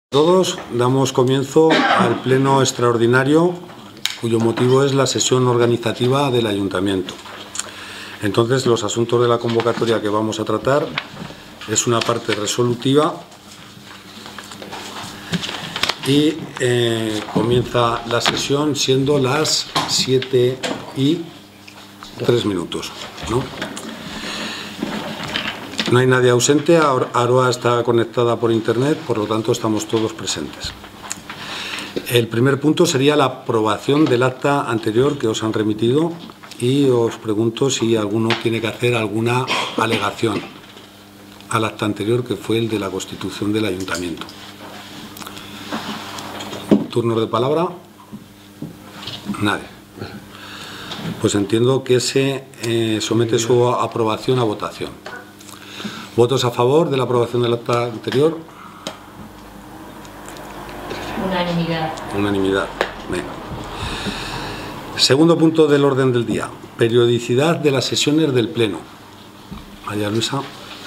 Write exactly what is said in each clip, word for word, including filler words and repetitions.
Todos damos comienzo al pleno extraordinario cuyo motivo es la sesión organizativa del Ayuntamiento. Entonces, los asuntos de la convocatoria que vamos a tratar es una parte resolutiva y eh, comienza la sesión siendo las siete y tres minutos, ¿no? No hay nadie ausente, Aroa está conectada por internet, por lo tanto estamos todos presentes. El primer punto sería la aprobación del acta anterior que os han remitido y os pregunto si alguno tiene que hacer alguna alegación al acta anterior, que fue el de la constitución del Ayuntamiento. ¿Turnos de palabra? Nadie. Pues entiendo que se eh, somete su aprobación a votación. ¿Votos a favor de la aprobación del acta anterior? Unanimidad. Unanimidad. Venga. Segundo punto del orden del día. Periodicidad de las sesiones del Pleno. María Luisa.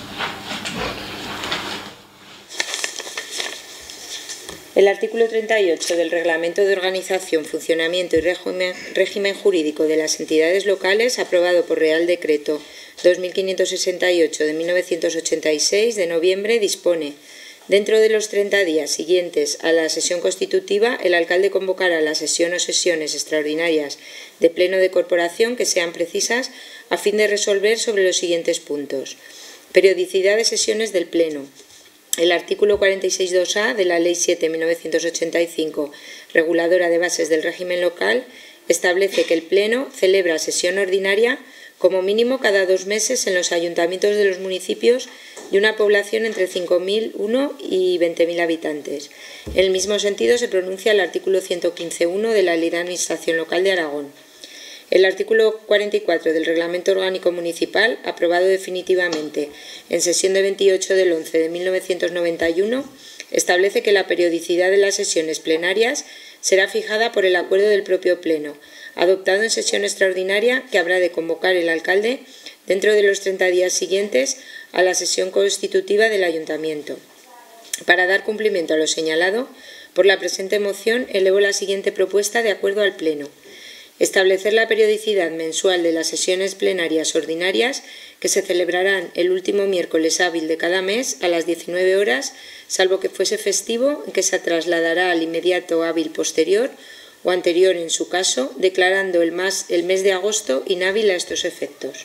El artículo treinta y ocho del Reglamento de Organización, Funcionamiento y Régimen, régimen Jurídico de las Entidades Locales, aprobado por Real Decreto dos mil quinientos sesenta y ocho de mil novecientos ochenta y seis de noviembre, dispone: dentro de los treinta días siguientes a la sesión constitutiva, el alcalde convocará la sesión o sesiones extraordinarias de pleno de corporación que sean precisas a fin de resolver sobre los siguientes puntos. Periodicidad de sesiones del pleno. El artículo cuarenta y seis punto dos a de la Ley siete barra mil novecientos ochenta y cinco, reguladora de bases del régimen local, establece que el pleno celebra sesión ordinaria como mínimo cada dos meses en los ayuntamientos de los municipios de una población entre cinco mil uno y veinte mil habitantes. En el mismo sentido se pronuncia el artículo ciento quince punto uno de la Ley de Administración Local de Aragón. El artículo cuarenta y cuatro del Reglamento Orgánico Municipal, aprobado definitivamente en sesión de veintiocho del once de mil novecientos noventa y uno, establece que la periodicidad de las sesiones plenarias será fijada por el acuerdo del propio Pleno, adoptado en sesión extraordinaria que habrá de convocar el alcalde dentro de los treinta días siguientes a la sesión constitutiva del Ayuntamiento. Para dar cumplimiento a lo señalado, por la presente moción elevo la siguiente propuesta de acuerdo al Pleno: establecer la periodicidad mensual de las sesiones plenarias ordinarias que se celebrarán el último miércoles hábil de cada mes a las diecinueve horas, salvo que fuese festivo, que se trasladará al inmediato hábil posterior o anterior en su caso, declarando el, más, el mes de agosto inhábil a estos efectos.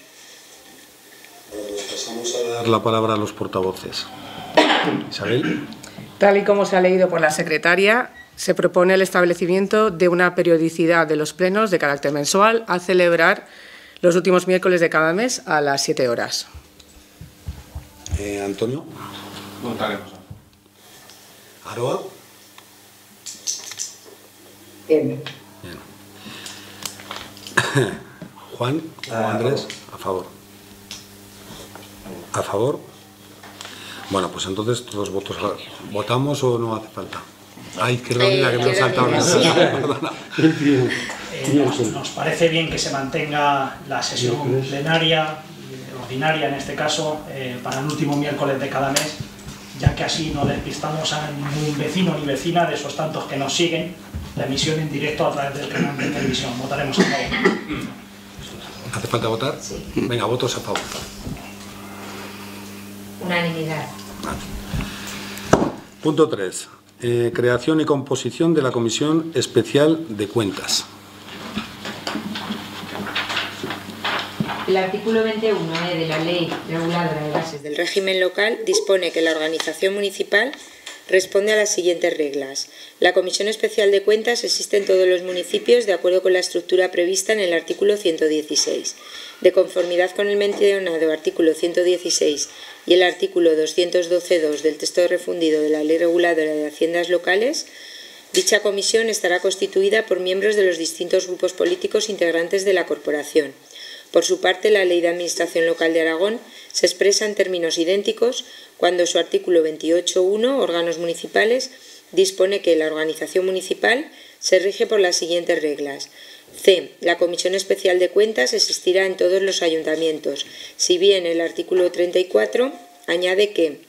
Pasamos a dar la palabra a los portavoces. Isabel. Tal y como se ha leído por la secretaria, se propone el establecimiento de una periodicidad de los plenos de carácter mensual a celebrar los últimos miércoles de cada mes a las siete horas. Eh, Antonio. Votaremos. Aroa. Bien. Bien. Juan o Andrés, a favor. ¿A favor? Bueno, pues entonces todos votos. ¿Votamos o no hace falta? Ay, qué rolina, que me he saltado. Perdona. Eh, nos, nos parece bien que se mantenga la sesión plenaria, ordinaria en este caso, eh, para el último miércoles de cada mes, ya que así no despistamos a ningún vecino ni vecina de esos tantos que nos siguen la emisión en directo a través del canal de televisión. Votaremos a favor. ¿Hace falta votar? Sí. Venga, votos a favor. Unanimidad. Vale. Punto tres. Eh, creación y composición de la Comisión Especial de Cuentas. El artículo veintiuno e de la Ley Reguladora de Bases del Régimen Local dispone que la organización municipal responde a las siguientes reglas. La Comisión Especial de Cuentas existe en todos los municipios de acuerdo con la estructura prevista en el artículo ciento dieciséis. De conformidad con el mencionado artículo ciento dieciséis y el artículo doscientos doce punto dos del texto refundido de la Ley Reguladora de Haciendas Locales, dicha comisión estará constituida por miembros de los distintos grupos políticos integrantes de la corporación. Por su parte, la Ley de Administración Local de Aragón se expresa en términos idénticos cuando su artículo veintiocho punto uno, órganos municipales, dispone que la organización municipal se rige por las siguientes reglas. C. La Comisión Especial de Cuentas existirá en todos los ayuntamientos, si bien el artículo treinta y cuatro añade que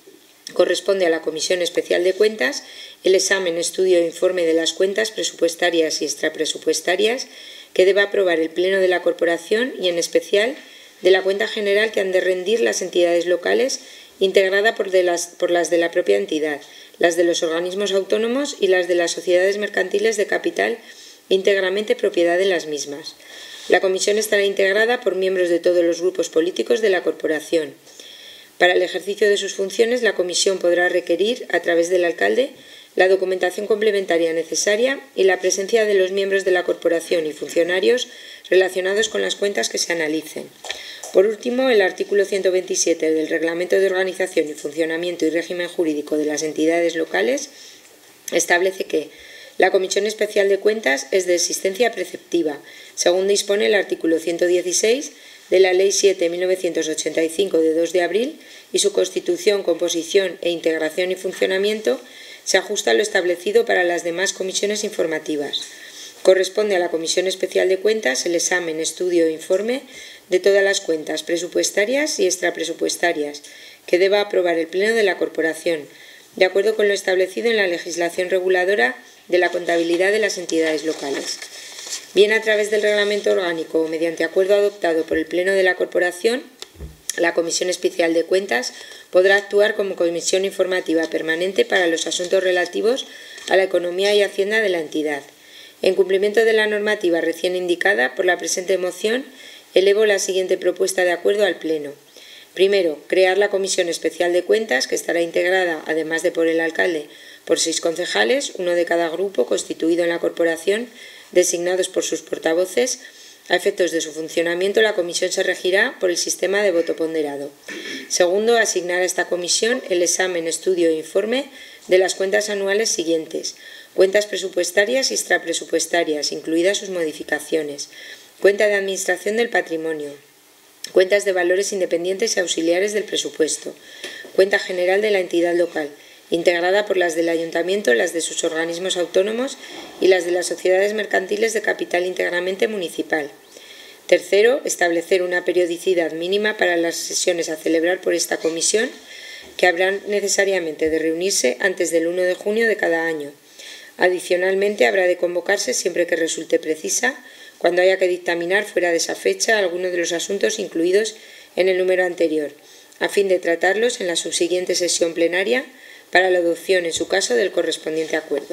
Corresponde a la Comisión Especial de Cuentas el examen, estudio e informe de las cuentas presupuestarias y extrapresupuestarias que deba aprobar el Pleno de la Corporación y, en especial, de la cuenta general que han de rendir las entidades locales, integrada por, de las, por las de la propia entidad, las de los organismos autónomos y las de las sociedades mercantiles de capital, íntegramente propiedad de las mismas. La comisión estará integrada por miembros de todos los grupos políticos de la corporación. Para el ejercicio de sus funciones, la comisión podrá requerir, a través del alcalde, la documentación complementaria necesaria y la presencia de los miembros de la corporación y funcionarios relacionados con las cuentas que se analicen. Por último, el artículo ciento veintisiete del Reglamento de Organización y Funcionamiento y Régimen Jurídico de las Entidades Locales establece que la Comisión Especial de Cuentas es de existencia preceptiva, según dispone el artículo ciento dieciséis de la Ley siete barra mil novecientos ochenta y cinco de dos de abril, y su constitución, composición e integración y funcionamiento se ajusta a lo establecido para las demás comisiones informativas. Corresponde a la Comisión Especial de Cuentas el examen, estudio e informe de todas las cuentas presupuestarias y extrapresupuestarias que deba aprobar el Pleno de la Corporación, de acuerdo con lo establecido en la legislación reguladora de la contabilidad de las entidades locales. Bien a través del reglamento orgánico o mediante acuerdo adoptado por el Pleno de la Corporación, la Comisión Especial de Cuentas podrá actuar como comisión informativa permanente para los asuntos relativos a la economía y hacienda de la entidad. En cumplimiento de la normativa recién indicada, por la presente moción, elevo la siguiente propuesta de acuerdo al Pleno. Primero, crear la Comisión Especial de Cuentas, que estará integrada, además de por el alcalde, por seis concejales, uno de cada grupo constituido en la corporación, designados por sus portavoces. A efectos de su funcionamiento, la comisión se regirá por el sistema de voto ponderado. Segundo, asignar a esta comisión el examen, estudio e informe de las cuentas anuales siguientes: cuentas presupuestarias y extrapresupuestarias, incluidas sus modificaciones, cuenta de administración del patrimonio, cuentas de valores independientes y auxiliares del presupuesto, cuenta general de la entidad local, integrada por las del ayuntamiento, las de sus organismos autónomos y las de las sociedades mercantiles de capital íntegramente municipal. Tercero, establecer una periodicidad mínima para las sesiones a celebrar por esta comisión, que habrán necesariamente de reunirse antes del uno de junio de cada año. Adicionalmente, habrá de convocarse, siempre que resulte precisa, cuando haya que dictaminar fuera de esa fecha alguno de los asuntos incluidos en el número anterior, a fin de tratarlos en la subsiguiente sesión plenaria, para la adopción, en su caso, del correspondiente acuerdo.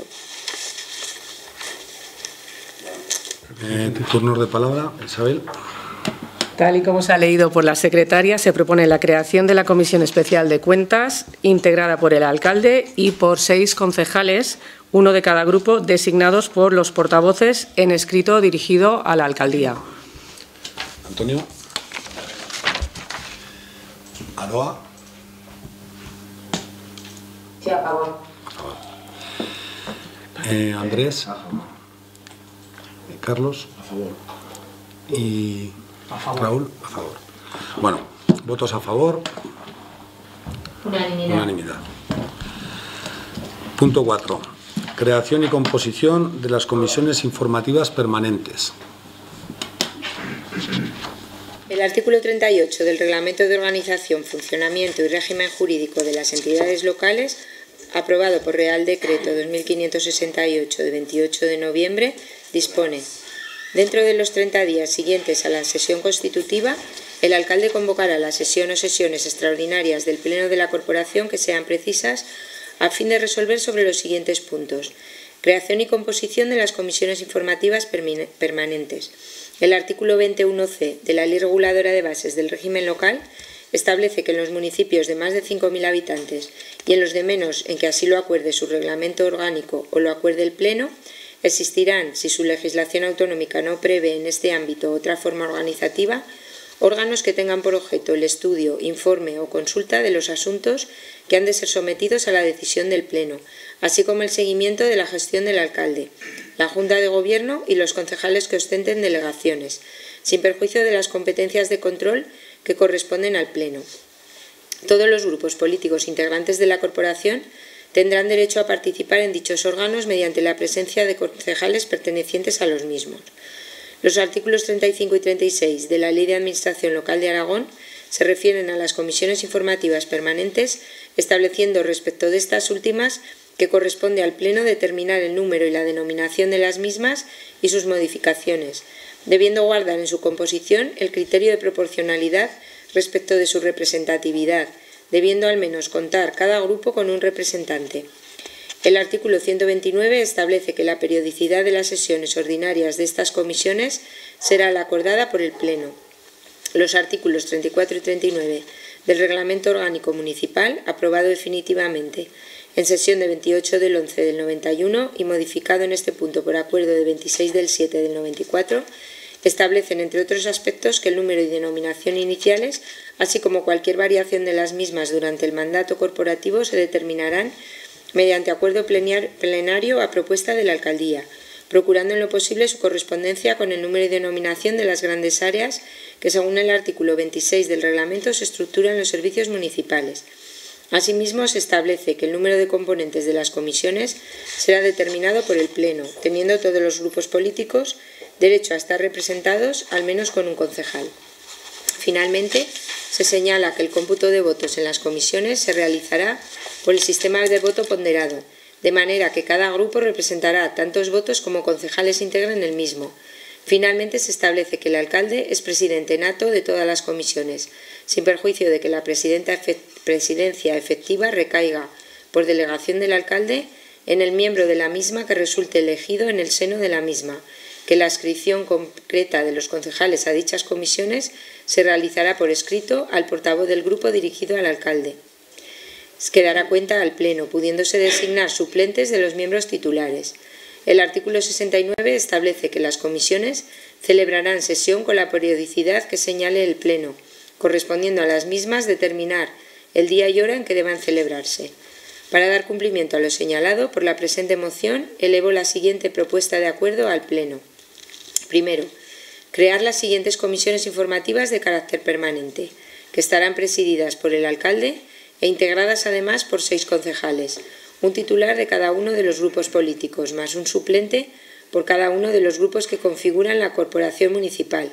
Eh, turnos de palabra, Isabel. Tal y como se ha leído por la secretaria, se propone la creación de la Comisión Especial de Cuentas, integrada por el alcalde y por seis concejales, uno de cada grupo, designados por los portavoces en escrito dirigido a la alcaldía. Antonio. Aroa. Sí, a favor. A favor. Eh, Andrés. A favor. Eh, Carlos. A favor. Y A favor. Raúl. A favor. Bueno, votos a favor. Unanimidad. Unanimidad. Punto cuatro. Creación y composición de las comisiones informativas permanentes. El artículo treinta y ocho del Reglamento de Organización, Funcionamiento y Régimen Jurídico de las Entidades Locales, aprobado por Real Decreto dos mil quinientos sesenta y ocho de veintiocho de noviembre, dispone: dentro de los treinta días siguientes a la sesión constitutiva, el alcalde convocará la sesión o sesiones extraordinarias del Pleno de la Corporación que sean precisas, a fin de resolver sobre los siguientes puntos: creación y composición de las comisiones informativas permanentes. El artículo veintiuno ce de la Ley Reguladora de Bases del Régimen Local establece que en los municipios de más de cinco mil habitantes y en los de menos, en que así lo acuerde su reglamento orgánico o lo acuerde el Pleno, existirán, si su legislación autonómica no prevé en este ámbito otra forma organizativa, órganos que tengan por objeto el estudio, informe o consulta de los asuntos que han de ser sometidos a la decisión del Pleno, así como el seguimiento de la gestión del alcalde, la Junta de Gobierno y los concejales que ostenten delegaciones, sin perjuicio de las competencias de control que corresponden al Pleno. Todos los grupos políticos integrantes de la corporación tendrán derecho a participar en dichos órganos mediante la presencia de concejales pertenecientes a los mismos. Los artículos treinta y cinco y treinta y seis de la Ley de Administración Local de Aragón se refieren a las comisiones informativas permanentes, estableciendo respecto de estas últimas que corresponde al Pleno determinar el número y la denominación de las mismas y sus modificaciones, debiendo guardar en su composición el criterio de proporcionalidad respecto de su representatividad, debiendo al menos contar cada grupo con un representante. El artículo ciento veintinueve establece que la periodicidad de las sesiones ordinarias de estas comisiones será la acordada por el Pleno. Los artículos treinta y cuatro y treinta y nueve del Reglamento Orgánico Municipal, aprobado definitivamente en sesión de veintiocho del once del noventa y uno y modificado en este punto por acuerdo de veintiséis del siete del noventa y cuatro, establecen, entre otros aspectos, que el número y denominación iniciales, así como cualquier variación de las mismas durante el mandato corporativo, se determinarán mediante acuerdo plenario a propuesta de la Alcaldía, procurando en lo posible su correspondencia con el número y denominación de las grandes áreas que, según el artículo veintiséis del reglamento, se estructuran los servicios municipales. Asimismo, se establece que el número de componentes de las comisiones será determinado por el Pleno, teniendo todos los grupos políticos derecho a estar representados al menos con un concejal. Finalmente, se señala que el cómputo de votos en las comisiones se realizará por el sistema de voto ponderado, de manera que cada grupo representará tantos votos como concejales integren el mismo. Finalmente, se establece que el alcalde es presidente nato de todas las comisiones, sin perjuicio de que la presidencia efectiva recaiga, por delegación del alcalde, en el miembro de la misma que resulte elegido en el seno de la misma, que la adscripción concreta de los concejales a dichas comisiones se realizará por escrito al portavoz del grupo dirigido al alcalde, que dará cuenta al Pleno, pudiéndose designar suplentes de los miembros titulares. El artículo sesenta y nueve establece que las comisiones celebrarán sesión con la periodicidad que señale el Pleno, correspondiendo a las mismas determinar el día y hora en que deban celebrarse. Para dar cumplimiento a lo señalado por la presente moción, elevo la siguiente propuesta de acuerdo al Pleno. Primero, crear las siguientes comisiones informativas de carácter permanente, que estarán presididas por el alcalde e integradas además por seis concejales, un titular de cada uno de los grupos políticos, más un suplente por cada uno de los grupos que configuran la corporación municipal,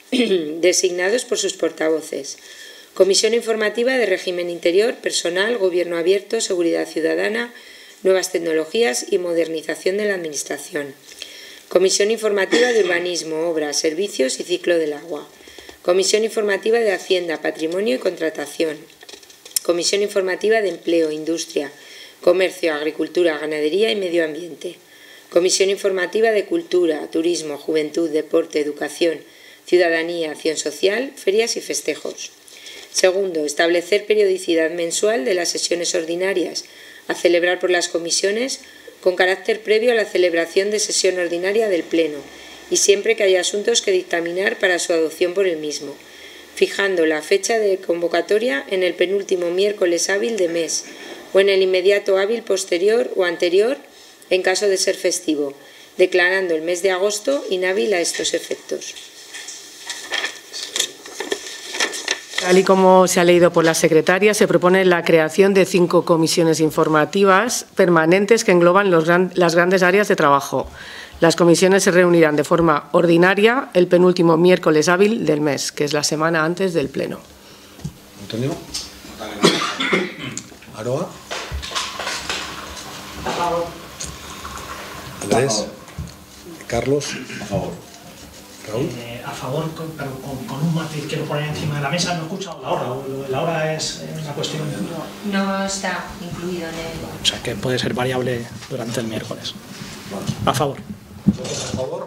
designados por sus portavoces. Comisión informativa de régimen interior, personal, gobierno abierto, seguridad ciudadana, nuevas tecnologías y modernización de la administración. Comisión informativa de urbanismo, obras, servicios y ciclo del agua. Comisión informativa de Hacienda, patrimonio y contratación. Comisión informativa de empleo, industria, comercio, agricultura, ganadería y medio ambiente. Comisión informativa de cultura, turismo, juventud, deporte, educación, ciudadanía, acción social, ferias y festejos. Segundo, establecer periodicidad mensual de las sesiones ordinarias a celebrar por las comisiones con carácter previo a la celebración de sesión ordinaria del Pleno y siempre que haya asuntos que dictaminar para su adopción por el mismo, fijando la fecha de convocatoria en el penúltimo miércoles hábil de mes o en el inmediato hábil posterior o anterior en caso de ser festivo, declarando el mes de agosto inhábil a estos efectos. Tal y como se ha leído por la secretaria, se propone la creación de cinco comisiones informativas permanentes que engloban los gran, las grandes áreas de trabajo. Las comisiones se reunirán de forma ordinaria el penúltimo miércoles hábil del mes, que es la semana antes del Pleno. Antonio. Aroa. A favor. Andrés. Carlos. A favor. Raúl. Eh, a favor, con, pero con, con un matiz quiero poner encima de la mesa. No he escuchado la hora. La hora es una cuestión. No, no está incluido en el. O sea, que puede ser variable durante el miércoles. A favor. A favor.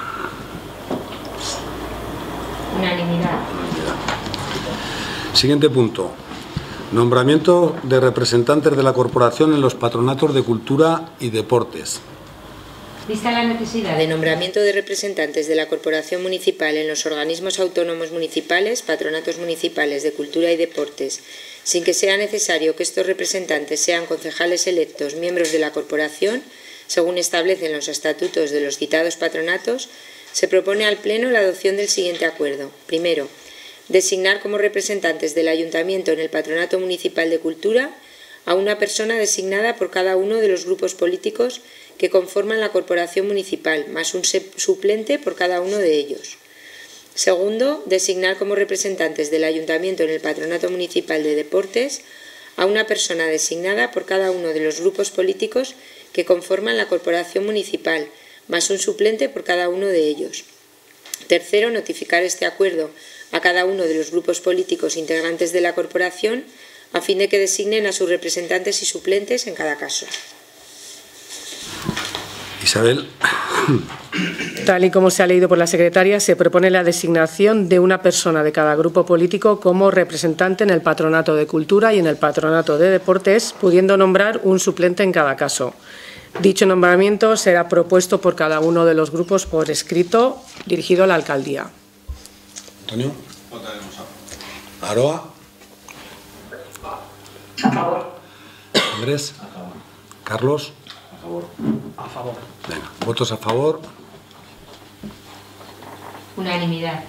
Unanimidad. Siguiente punto. Nombramiento de representantes de la corporación en los patronatos de cultura y deportes. Vista la necesidad De nombramiento de representantes de la Corporación Municipal en los organismos autónomos municipales, patronatos municipales de cultura y deportes, sin que sea necesario que estos representantes sean concejales electos, miembros de la corporación, según establecen los estatutos de los citados patronatos, se propone al Pleno la adopción del siguiente acuerdo. Primero, designar como representantes del Ayuntamiento en el Patronato Municipal de Cultura a una persona designada por cada uno de los grupos políticos que conforman la corporación municipal, más un suplente por cada uno de ellos. Segundo, designar como representantes del Ayuntamiento en el Patronato Municipal de Deportes a una persona designada por cada uno de los grupos políticos que conforman la corporación municipal, más un suplente por cada uno de ellos. Tercero, notificar este acuerdo a cada uno de los grupos políticos integrantes de la corporación a fin de que designen a sus representantes y suplentes en cada caso. Isabel. Tal y como se ha leído por la secretaria, se propone la designación de una persona de cada grupo político como representante en el Patronato de Cultura y en el Patronato de Deportes, pudiendo nombrar un suplente en cada caso. Dicho nombramiento será propuesto por cada uno de los grupos por escrito, dirigido a la alcaldía. Antonio. Aroa. A favor. Andrés. A favor. Carlos. A favor. A favor. Venga, votos a favor. Unanimidad.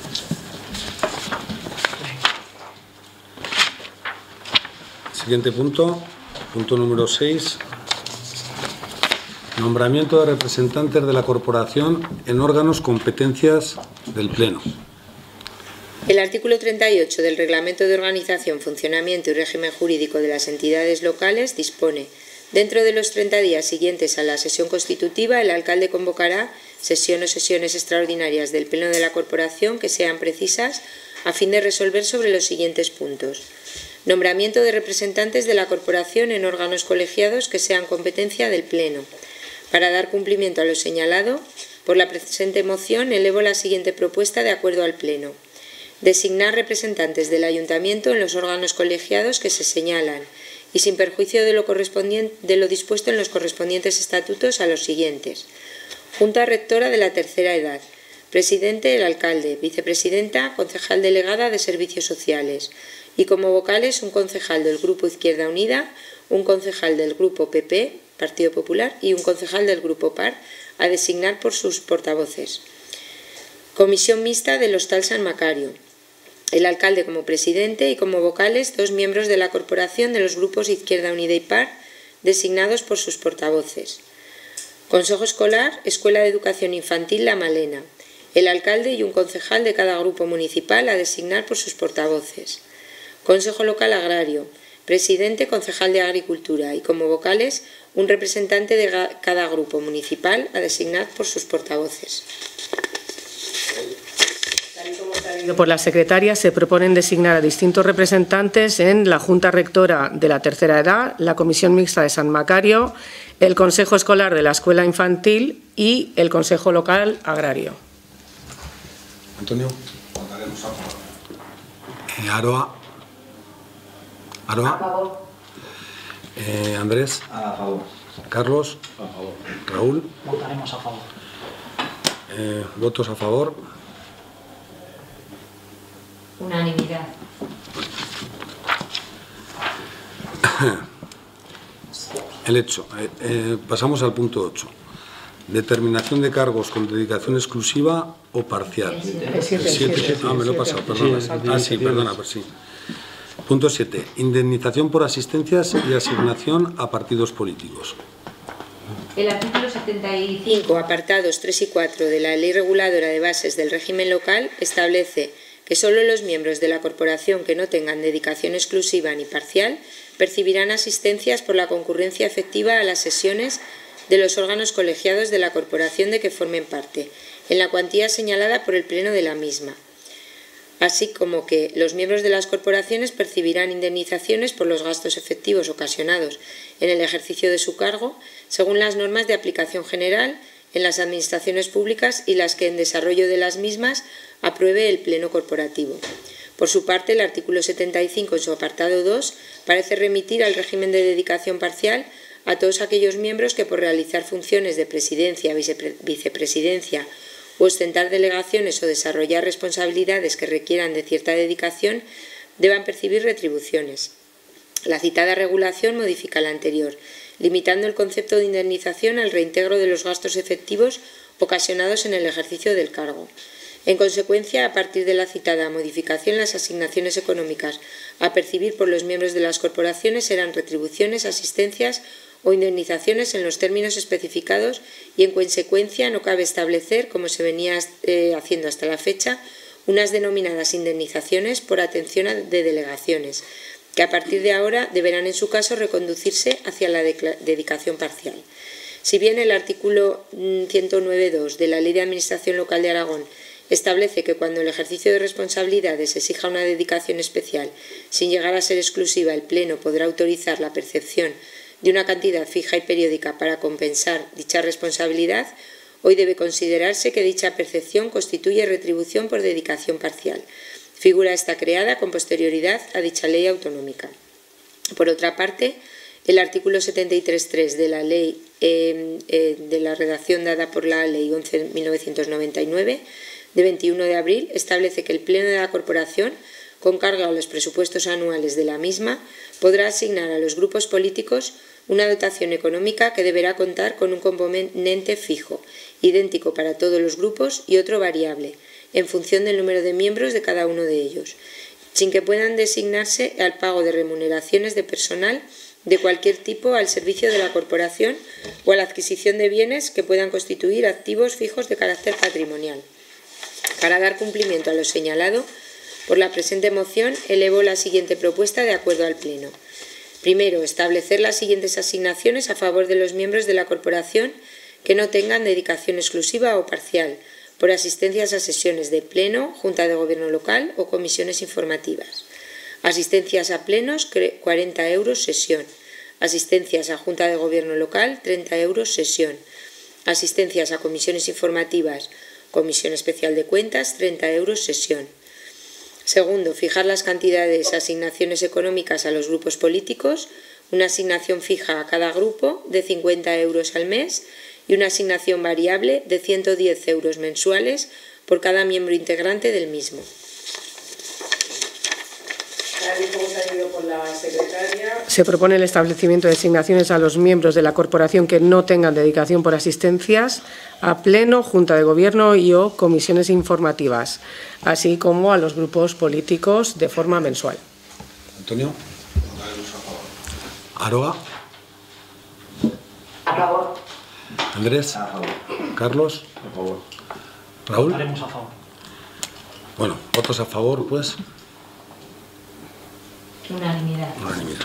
Siguiente punto, punto número seis. Nombramiento de representantes de la corporación en órganos competencias del Pleno. El artículo treinta y ocho del Reglamento de Organización, Funcionamiento y Régimen Jurídico de las Entidades Locales dispone: dentro de los treinta días siguientes a la sesión constitutiva, el alcalde convocará sesión o sesiones extraordinarias del Pleno de la Corporación que sean precisas a fin de resolver sobre los siguientes puntos. Nombramiento de representantes de la Corporación en órganos colegiados que sean competencia del Pleno. Para dar cumplimiento a lo señalado, por la presente moción elevo la siguiente propuesta de acuerdo al Pleno. Designar representantes del Ayuntamiento en los órganos colegiados que se señalan y sin perjuicio de lo, correspondiente, de lo dispuesto en los correspondientes estatutos a los siguientes. Junta Rectora de la Tercera Edad. Presidente, el alcalde. Vicepresidenta, concejal delegada de Servicios Sociales. Y como vocales, un concejal del Grupo Izquierda Unida, un concejal del Grupo P P, Partido Popular, y un concejal del Grupo P A R, a designar por sus portavoces. Comisión mixta del Hostal San Macario. El alcalde como presidente y como vocales dos miembros de la corporación de los grupos Izquierda Unida y P A R, designados por sus portavoces. Consejo Escolar, Escuela de Educación Infantil La Malena. El alcalde y un concejal de cada grupo municipal a designar por sus portavoces. Consejo Local Agrario. Presidente, concejal de Agricultura y como vocales un representante de cada grupo municipal a designar por sus portavoces. Por la secretaria se proponen designar a distintos representantes en la Junta Rectora de la Tercera Edad, la Comisión Mixta de San Macario, el Consejo Escolar de la Escuela Infantil y el Consejo Local Agrario. Antonio. Votaremos a favor. Eh, Aroa. Aroa. A favor. Eh, Andrés. A favor. Carlos. A favor. Raúl. Votaremos a favor. Eh, votos a favor. Unanimidad. El hecho. Eh, eh, pasamos al punto ocho. Determinación de cargos con dedicación exclusiva o parcial. El siete, el siete. Ah, me lo he pasado, perdona. Ah, sí, perdona, pues sí. Punto siete. Indemnización por asistencias y asignación a partidos políticos. El artículo setenta y cinco, cinco, apartados tres y cuatro de la Ley Reguladora de Bases del Régimen Local establece que solo los miembros de la corporación que no tengan dedicación exclusiva ni parcial percibirán asistencias por la concurrencia efectiva a las sesiones de los órganos colegiados de la corporación de que formen parte, en la cuantía señalada por el Pleno de la misma, así como que los miembros de las corporaciones percibirán indemnizaciones por los gastos efectivos ocasionados en el ejercicio de su cargo, según las normas de aplicación general en las administraciones públicas y las que en desarrollo de las mismas apruebe el Pleno Corporativo. Por su parte, el artículo setenta y cinco, en su apartado dos, parece remitir al régimen de dedicación parcial a todos aquellos miembros que por realizar funciones de presidencia, vicepre- vicepresidencia o ostentar delegaciones o desarrollar responsabilidades que requieran de cierta dedicación deban percibir retribuciones. La citada regulación modifica la anterior, limitando el concepto de indemnización al reintegro de los gastos efectivos ocasionados en el ejercicio del cargo. En consecuencia, a partir de la citada modificación, las asignaciones económicas a percibir por los miembros de las corporaciones serán retribuciones, asistencias o indemnizaciones en los términos especificados y, en consecuencia, no cabe establecer, como se venía eh, haciendo hasta la fecha, unas denominadas indemnizaciones por atención de delegaciones, que a partir de ahora deberán en su caso reconducirse hacia la dedicación parcial. Si bien el artículo ciento nueve punto dos de la Ley de Administración Local de Aragón establece que cuando el ejercicio de responsabilidades exija una dedicación especial, sin llegar a ser exclusiva, el Pleno podrá autorizar la percepción de una cantidad fija y periódica para compensar dicha responsabilidad, hoy debe considerarse que dicha percepción constituye retribución por dedicación parcial. Figura esta creada con posterioridad a dicha ley autonómica. Por otra parte, el artículo setenta y tres punto tres de la ley eh, eh, de la redacción dada por la Ley once barra mil novecientos noventa y nueve de veintiuno de abril establece que el Pleno de la Corporación, con cargo a los presupuestos anuales de la misma, podrá asignar a los grupos políticos una dotación económica que deberá contar con un componente fijo, idéntico para todos los grupos, y otro variable, en función del número de miembros de cada uno de ellos, sin que puedan designarse al pago de remuneraciones de personal de cualquier tipo al servicio de la Corporación o a la adquisición de bienes que puedan constituir activos fijos de carácter patrimonial. Para dar cumplimiento a lo señalado por la presente moción, elevo la siguiente propuesta de acuerdo al Pleno. Primero, establecer las siguientes asignaciones a favor de los miembros de la Corporación que no tengan dedicación exclusiva o parcial, por asistencias a sesiones de Pleno, Junta de Gobierno local o comisiones informativas. Asistencias a plenos, cuarenta euros sesión. Asistencias a Junta de Gobierno local, treinta euros sesión. Asistencias a comisiones informativas, Comisión Especial de Cuentas, treinta euros sesión. Segundo, fijar las cantidades de asignaciones económicas a los grupos políticos, una asignación fija a cada grupo de cincuenta euros al mes y una asignación variable de ciento diez euros mensuales por cada miembro integrante del mismo. Se propone el establecimiento de asignaciones a los miembros de la Corporación que no tengan dedicación por asistencias a Pleno, Junta de Gobierno y o comisiones informativas, así como a los grupos políticos de forma mensual. Antonio. Aroa. A favor. Andrés. A favor. Carlos. A favor. Raúl. Votaremos a favor. Bueno, votos a favor, pues. Unanimidad. Unanimidad.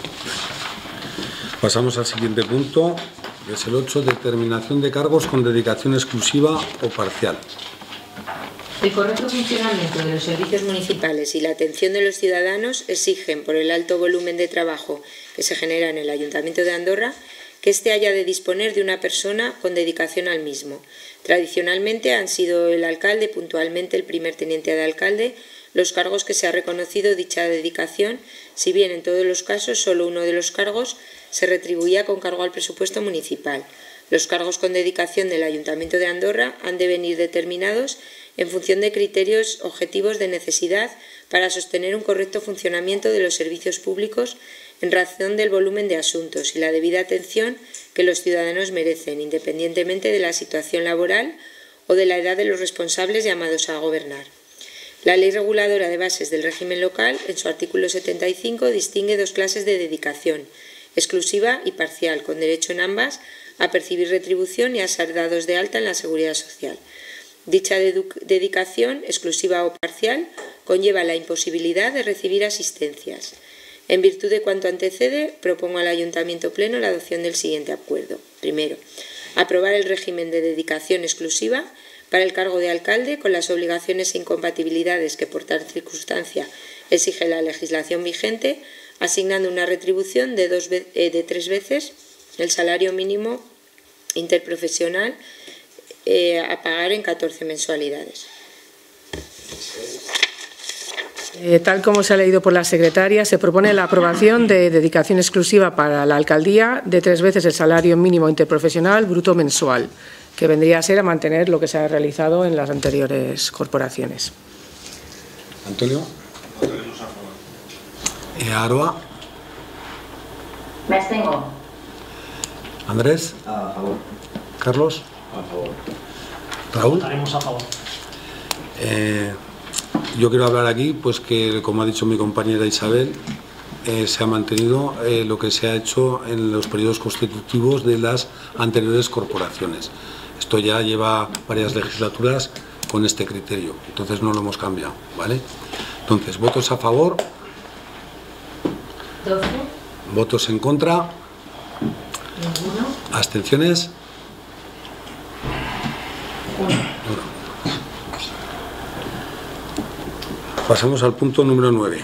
Pasamos al siguiente punto, que es el ocho, determinación de cargos con dedicación exclusiva o parcial. El correcto funcionamiento de los servicios municipales y la atención de los ciudadanos exigen, por el alto volumen de trabajo que se genera en el Ayuntamiento de Andorra, que éste haya de disponer de una persona con dedicación al mismo. Tradicionalmente han sido el alcalde, puntualmente el primer teniente de alcalde, los cargos que se ha reconocido dicha dedicación, si bien en todos los casos solo uno de los cargos se retribuía con cargo al presupuesto municipal. Los cargos con dedicación del Ayuntamiento de Andorra han de venir determinados en función de criterios objetivos de necesidad para sostener un correcto funcionamiento de los servicios públicos en razón del volumen de asuntos y la debida atención que los ciudadanos merecen, independientemente de la situación laboral o de la edad de los responsables llamados a gobernar. La Ley Reguladora de Bases del Régimen Local, en su artículo setenta y cinco, distingue dos clases de dedicación, exclusiva y parcial, con derecho en ambas a percibir retribución y a ser dados de alta en la Seguridad Social. Dicha dedicación, exclusiva o parcial, conlleva la imposibilidad de recibir asistencias. En virtud de cuanto antecede, propongo al Ayuntamiento Pleno la adopción del siguiente acuerdo. Primero, aprobar el régimen de dedicación exclusiva para el cargo de alcalde con las obligaciones e incompatibilidades que por tal circunstancia exige la legislación vigente, asignando una retribución de, dos, eh, de tres veces el salario mínimo interprofesional eh, a pagar en catorce mensualidades. Eh, tal como se ha leído por la secretaria, se propone la aprobación de dedicación exclusiva para la alcaldía de tres veces el salario mínimo interprofesional bruto mensual, que vendría a ser a mantener lo que se ha realizado en las anteriores corporaciones. Antonio. Votaremos a favor. Eh, Aroa. Me abstengo. Andrés. A favor. Carlos. A favor. Raúl. Votaremos a favor. Eh, yo quiero hablar aquí, pues que como ha dicho mi compañera Isabel, eh, se ha mantenido eh, lo que se ha hecho en los periodos constitutivos de las anteriores corporaciones. Esto ya lleva varias legislaturas con este criterio, entonces no lo hemos cambiado, ¿vale? Entonces, votos a favor, doce. votos en contra, Ninguno. abstenciones. Uno. Pasamos al punto número nueve.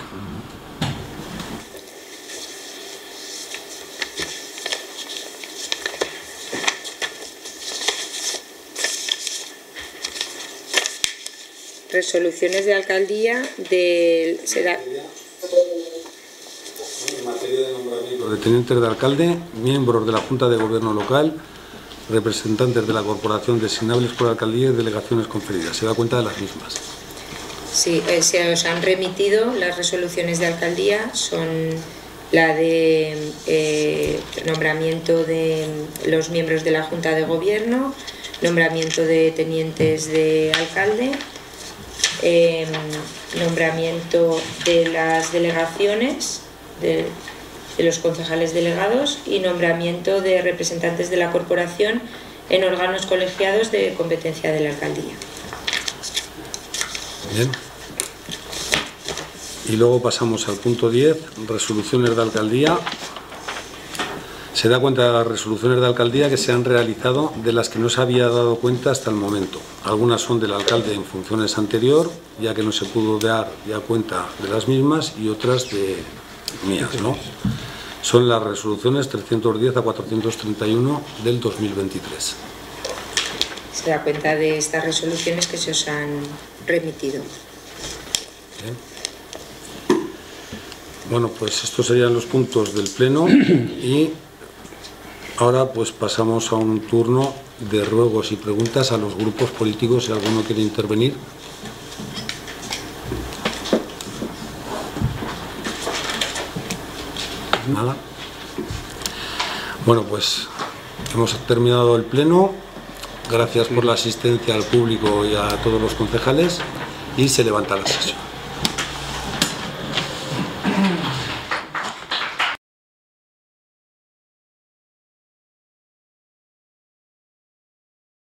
Resoluciones de alcaldía del... será, En materia de nombramiento de tenientes de alcalde, miembros de la Junta de Gobierno local, representantes de la corporación designables por la alcaldía y delegaciones conferidas. Se da cuenta de las mismas. sí, eh, se os han remitido las resoluciones de alcaldía, son la de eh, nombramiento de los miembros de la Junta de Gobierno, nombramiento de tenientes de alcalde, eh, nombramiento de las delegaciones, de, de los concejales delegados y nombramiento de representantes de la corporación en órganos colegiados de competencia de la alcaldía. Bien. Y luego pasamos al punto diez, resoluciones de alcaldía. Se da cuenta de las resoluciones de alcaldía que se han realizado, de las que no se había dado cuenta hasta el momento. Algunas son del alcalde en funciones anterior, ya que no se pudo dar ya cuenta de las mismas, y otras de mías, ¿no? Son las resoluciones trescientos diez a cuatrocientos treinta y uno del dos mil veintitrés. Se da cuenta de estas resoluciones que se os han remitido. Bien. Bueno, pues estos serían los puntos del Pleno y ahora pues pasamos a un turno de ruegos y preguntas a los grupos políticos, si alguno quiere intervenir. Nada. Bueno, pues hemos terminado el Pleno. Gracias por la asistencia al público y a todos los concejales y se levanta la sesión.